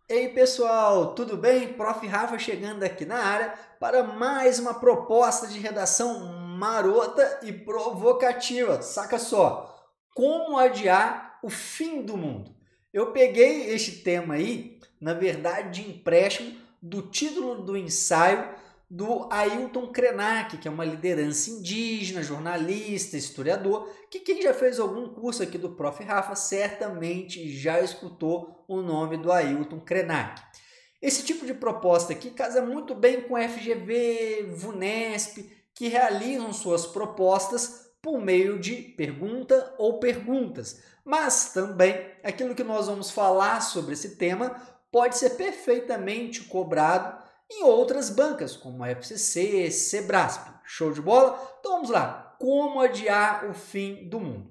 Ei pessoal, tudo bem? Prof. Rafa chegando aqui na área para mais uma proposta de redação marota e provocativa. Saca só, como adiar o fim do mundo? Eu peguei este tema aí, na verdade, de empréstimo do título do ensaio do Ailton Krenak, que é uma liderança indígena, jornalista, historiador, que quem já fez algum curso aqui do Prof. Rafa certamente já escutou o nome do Ailton Krenak. Esse tipo de proposta aqui casa muito bem com FGV, VUNESP, que realizam suas propostas por meio de pergunta ou perguntas. Mas também aquilo que nós vamos falar sobre esse tema pode ser perfeitamente cobrado em outras bancas, como a FCC, Sebrasp. Show de bola? Então vamos lá. Como adiar o fim do mundo?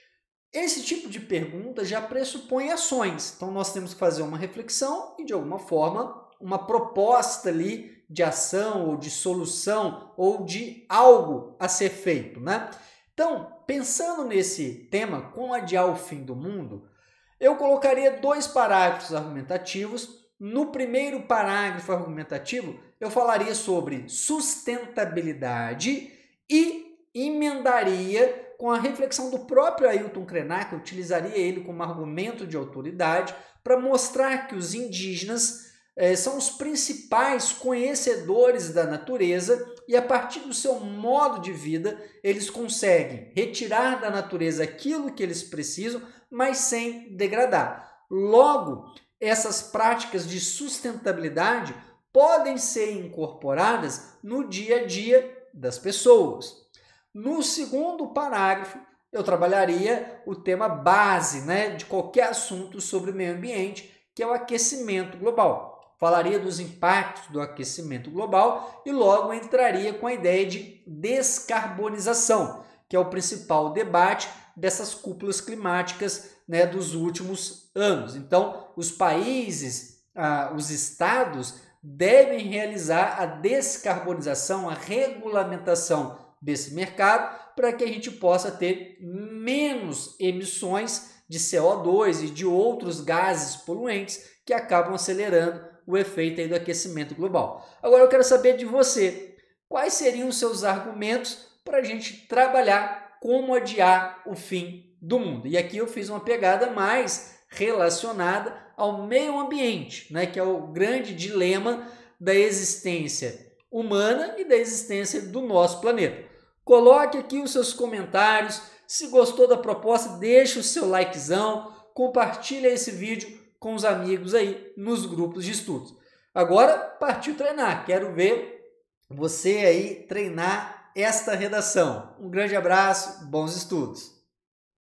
Esse tipo de pergunta já pressupõe ações. Então nós temos que fazer uma reflexão e, de alguma forma, uma proposta ali de ação ou de solução ou de algo a ser feito, né? Então, pensando nesse tema, como adiar o fim do mundo, eu colocaria dois parágrafos argumentativos. No primeiro parágrafo argumentativo, eu falaria sobre sustentabilidade e emendaria com a reflexão do próprio Ailton Krenak, eu utilizaria ele como argumento de autoridade para mostrar que os indígenas são os principais conhecedores da natureza e a partir do seu modo de vida eles conseguem retirar da natureza aquilo que eles precisam, mas sem degradar. Logo, essas práticas de sustentabilidade podem ser incorporadas no dia a dia das pessoas. No segundo parágrafo, eu trabalharia o tema base, de qualquer assunto sobre o meio ambiente, que é o aquecimento global. Falaria dos impactos do aquecimento global e logo entraria com a ideia de descarbonização, que é o principal debate dessas cúpulas climáticas dos últimos anos. Então, os países, os estados devem realizar a descarbonização, a regulamentação desse mercado para que a gente possa ter menos emissões de CO2 e de outros gases poluentes que acabam acelerando o efeito aí do aquecimento global. Agora eu quero saber de você, quais seriam os seus argumentos para a gente trabalhar como adiar o fim do mundo? E aqui eu fiz uma pegada mais relacionada ao meio ambiente, que é o grande dilema da existência humana e da existência do nosso planeta. Coloque aqui os seus comentários. Se gostou da proposta, deixe o seu likezão, compartilhe esse vídeo com os amigos aí nos grupos de estudos. Agora, partiu treinar. Quero ver você aí treinar esta redação. Um grande abraço, bons estudos.